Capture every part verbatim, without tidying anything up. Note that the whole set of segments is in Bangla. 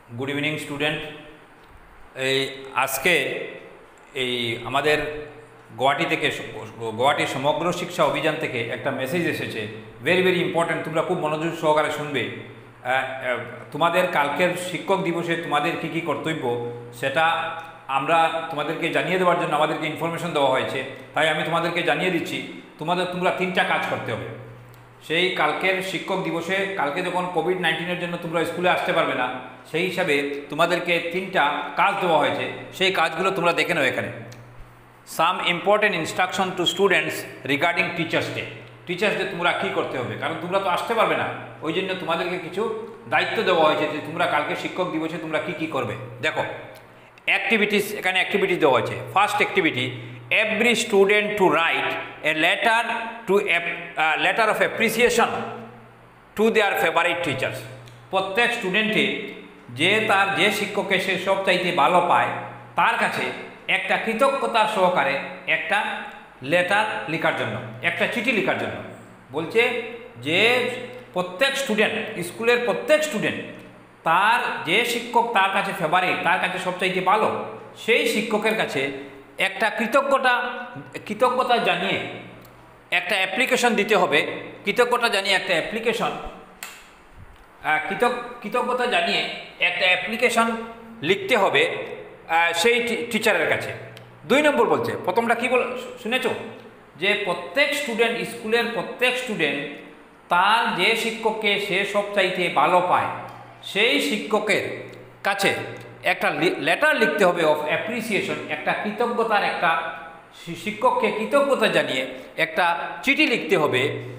Good evening student. এই আজকে এই আমাদের গুয়াহাটি থেকে গুয়াহাটি সমগ্র শিক্ষা অভিযান থেকে একটা মেসেজ এসেছে, ভেরি ভেরি ইম্পর্ট্যান্ট। তোমরা খুব মনোযোগ সহকারে শুনবে। তোমাদের কালকের শিক্ষক দিবসে তোমাদের কী কী কর্তব্য সেটা আমরা তোমাদেরকে জানিয়ে দেওয়ার জন্য আমাদেরকে ইনফরমেশন দেওয়া হয়েছে। তাই আমি তোমাদেরকে জানিয়ে দিচ্ছি, তোমাদের তোমরা তিনটা কাজ করতে হবে। সেই কালকের শিক্ষক দিবসে, কালকে যখন কোভিড নাইন্টিনের জন্য তোমরা স্কুলে আসতে পারবে না, সেই হিসাবে তোমাদেরকে তিনটা কাজ দেওয়া হয়েছে। সেই কাজগুলো তোমরা দেখে নাও এখানে। Some important instruction to students regarding teachers day. Teachers day তোমরা কী করতে হবে, কারণ তোমরা তো আসতে পারবে না, ওই জন্য তোমাদেরকে কিছু দায়িত্ব দেওয়া হয়েছে যে তোমরা কালকে শিক্ষক দিবসে তোমরা কী কী করবে। দেখো, অ্যাক্টিভিটিস, এখানে অ্যাক্টিভিটি দেওয়া হয়েছে। First activity, every student to write a letter to a uh, letter of appreciation to their favorite teachers. প্রত্যেক স্টুডেন্টে যে তার যে শিক্ষককে সে সব চাইতে ভালো পায় তার কাছে একটা কৃতজ্ঞতা সহকারে একটা লেটার লেখার জন্য, একটা চিঠি লেখার জন্য বলছে যে প্রত্যেক স্টুডেন্ট, স্কুলের প্রত্যেক স্টুডেন্ট তার যে শিক্ষক তার কাছে ফেভারিট, তার কাছে সবচাইতে ভালো, সেই শিক্ষকের কাছে একটা কৃতজ্ঞতা কৃতজ্ঞতা জানিয়ে একটা অ্যাপ্লিকেশন দিতে হবে। কৃতজ্ঞতা জানিয়ে একটা অ্যাপ্লিকেশন কৃতজ্ঞতা জানিয়ে একটা অ্যাপ্লিকেশন লিখতে হবে সেই টিচারের কাছে। দুই নম্বর বলছে, প্রথমটা কী বল শুনেছ, যে প্রত্যেক স্টুডেন্ট, স্কুলের প্রত্যেক স্টুডেন্ট তার যে শিক্ষককে সে সবচাইতে ভালো পায় সেই শিক্ষকের কাছে একটা লেটার লিখতে হবে অফ অ্যাপ্রিসিয়েশন, একটা কৃতজ্ঞতার, একটা শিক্ষককে কৃতজ্ঞতা জানিয়ে একটা চিঠি লিখতে হবে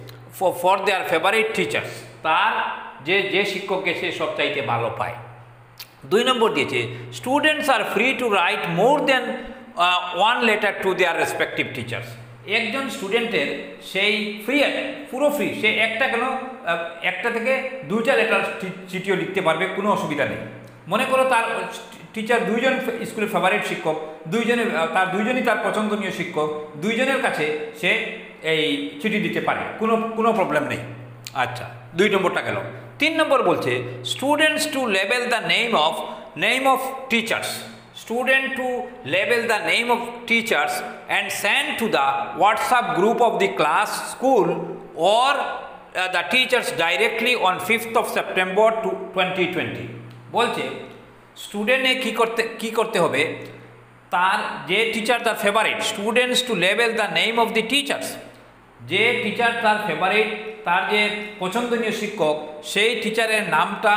ফর দেয়ার ফেভারিট টিচার্স, তার যে যে শিক্ষককে সে সবচাইতে ভালো পায়। দুই নম্বর দিয়েছে, students are free to write more than one letter to their respective teachers. একজন স্টুডেন্টের সেই ফ্রি, পুরো ফ্রি, সে একটা কেন একটা থেকে দুইটা লেটার চিঠিও লিখতে পারবে, কোনো অসুবিধা নেই। মনে করো তার টিচার দুইজন স্কুলের ফেভারিট শিক্ষক, দুইজনে তার দুইজনই তার পছন্দনীয় শিক্ষক, দুইজনের কাছে সে এই চিঠি দিতে পারে, কোনো কোনো প্রবলেম নেই। আচ্ছা, দুই নম্বরটা গেল। তিন নম্বর বলছে, students to label the name of name of teachers, student to label the name of teachers and send to the WhatsApp group of the class, school or the teachers directly on fifth of September two twenty twenty. বলছে স্টুডেন্টে কী করতে কী করতে হবে, তার যে টিচার তার favourite, students to label the name of the teachers, যে টিচার তার ফেভারিট, তার যে পছন্দনীয় শিক্ষক, সেই টিচারের নামটা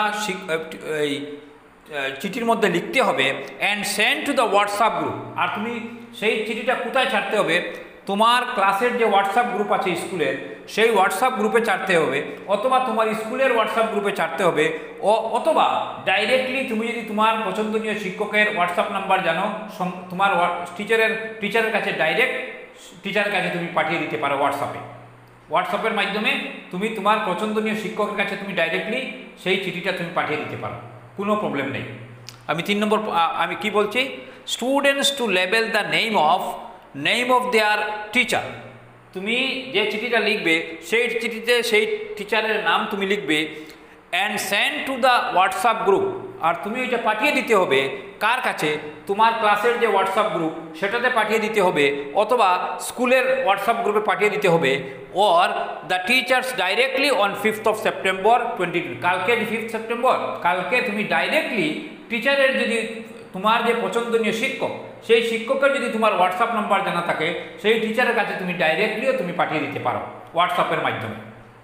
এই চিঠির মধ্যে লিখতে হবে and send to the WhatsApp group. আর তুমি সেই চিঠিটা কোথায় ছাড়তে হবে, তোমার ক্লাসের যে হোয়াটসঅ্যাপ গ্রুপ আছে স্কুলের, সেই হোয়াটসঅ্যাপ গ্রুপে ছাড়তে হবে, অথবা তোমার স্কুলের হোয়াটসঅ্যাপ গ্রুপে ছাড়তে হবে, ও অথবা ডাইরেক্টলি তুমি যদি তোমার পছন্দনীয় শিক্ষকের হোয়াটসঅ্যাপ নাম্বার জানো, তোমার টিচারের টিচারের কাছে ডাইরেক্ট টিচারের কাছে তুমি পাঠিয়ে দিতে পারো। হোয়াটসঅ্যাপে হোয়াটসঅ্যাপের মাধ্যমে তুমি তোমার পছন্দনীয় শিক্ষকের কাছে তুমি ডাইরেক্টলি সেই চিঠিটা তুমি পাঠিয়ে দিতে পারো, কোনো প্রবলেম নেই। আমি তিন নম্বর আমি কি বলছি, students to label the name of name of their teacher. তুমি যে চিঠিটা লিখবে সেই চিঠিতে সেই টিচারের নাম তুমি লিখবে and send to the WhatsApp group. আর তুমি ওইটা পাঠিয়ে দিতে হবে কার কাছে, তোমার ক্লাসের যে হোয়াটসঅ্যাপ গ্রুপ সেটাতে পাঠিয়ে দিতে হবে, অথবা স্কুলের হোয়াটসঅ্যাপ গ্রুপে পাঠিয়ে দিতে হবে, or the teachers directly on fifth of September twenty twenty. কালকে ফিফথ সেপ্টেম্বর, কালকে তুমি ডাইরেক্টলি টিচারের যদি তোমার যে পছন্দনীয় শিক্ষক, সেই শিক্ষকের যদি তোমার হোয়াটসঅ্যাপ নাম্বার জানা থাকে, সেই টিচারের কাছে তুমি ডাইরেক্টলিও তুমি পাঠিয়ে দিতে পারো হোয়াটসঅ্যাপের মাধ্যমে।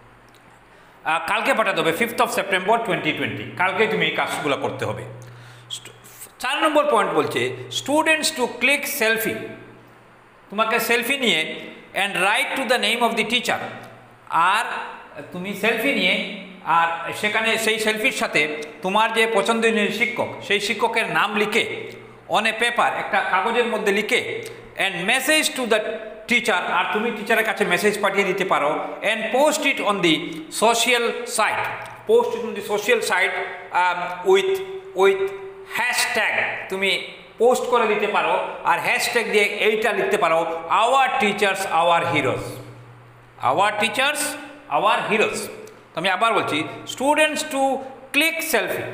কালকে পাঠাতে হবে fifth of September twenty twenty, কালকে তুমি এই কাজগুলো করতে হবে। চার নম্বর পয়েন্ট বলছে, স্টুডেন্টস টু ক্লিক সেলফি, তোমাকে সেলফি নিয়ে and write to the name of the teacher. আর তুমি সেলফি নিয়ে, আর সেখানে সেই সেলফির সাথে তোমার যে পছন্দনীয় শিক্ষক, সেই শিক্ষকের নাম লিখে অন এ পেপার, একটা কাগজের মধ্যে লিখে and message to the teacher, আর তুমি টিচারের কাছে মেসেজ পাঠিয়ে দিতে পারো and post it on the social site, post it on the social site with with hashtag, তুমি পোস্ট করে দিতে পারো আর হ্যাশট্যাগ দিয়ে এইটা লিখতে পারো, our teachers our heroes, our teachers our heroes. আমি আবার বলছি, students to click selfie,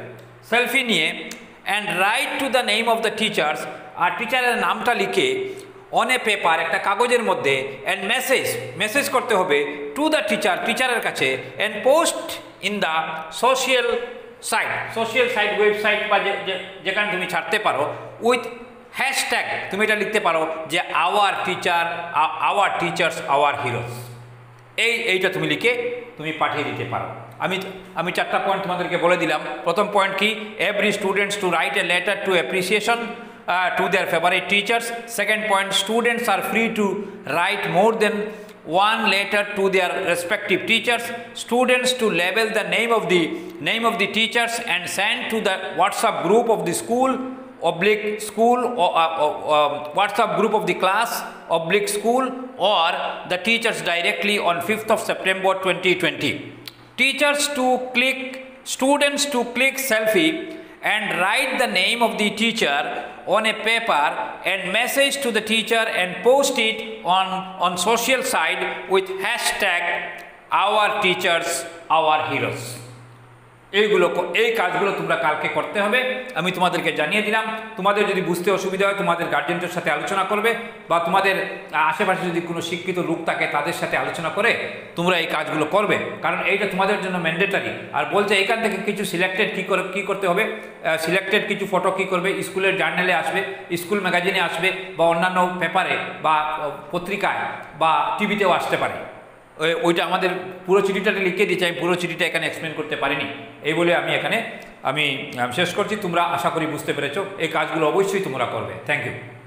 selfie নিয়ে and write to the name of the teachers, আর টিচারের নামটা লিখে অন এ পেপার, একটা কাগজের মধ্যে, অ্যান্ড মেসেজ মেসেজ করতে হবে টু দ্য টিচার, টিচারের কাছে, and post in the social site, social site website বা যেখানে তুমি ছাড়তে পারো, উইথ হ্যাশট্যাগ তুমি এটা লিখতে পারো যে our teacher, our teachers our heroes. এই এইটা তুমি লিখে তুমি পাঠিয়ে দিতে পারো। আমি আমি চারটা পয়েন্ট তোমাদেরকে বলে দিলাম। প্রথম পয়েন্ট কি, every students to write a letter to appreciation to their favourite teachers. Second point, students are free to write more than one letter to their respective teachers. Students to label the name of the name of the teachers and send to the WhatsApp group of the school oblique school or uh, uh, WhatsApp group of the class oblique school or the teachers directly on fifth of September twenty twenty. Teachers to click students to click selfie and write the name of the teacher on a paper and message to the teacher and post it on on social site with hashtag our teachers our heroes. এইগুলো এই কাজগুলো তোমরা কালকে করতে হবে, আমি তোমাদেরকে জানিয়ে দিলাম। তোমাদের যদি বুঝতে অসুবিধা হয় তোমাদের গার্জেনদের সাথে আলোচনা করবে, বা তোমাদের আশেপাশে যদি কোনো শিক্ষিত লোক থাকে তাদের সাথে আলোচনা করে তোমরা এই কাজগুলো করবে, কারণ এইটা তোমাদের জন্য ম্যান্ডেটারি। আর বলছে এখান থেকে কিছু সিলেক্টেড কী করে কী করতে হবে, সিলেক্টেড কিছু ফটো কী করবে, স্কুলের জার্নালে আসবে, স্কুল ম্যাগাজিনে আসবে, বা অন্যান্য পেপারে বা পত্রিকায় বা টিভিতেও আসতে পারে। ওইটা আমাদের পুরো চিঠিটা লিখে দিয়েছি, আমি পুরো চিঠিটা এখানে এক্সপ্লেন করতে পারিনি। এই বলে আমি এখানে আমি শেষ করছি। তোমরা আশা করি বুঝতে পেরেছো, এই কাজগুলো অবশ্যই তোমরা করবে। Thank you.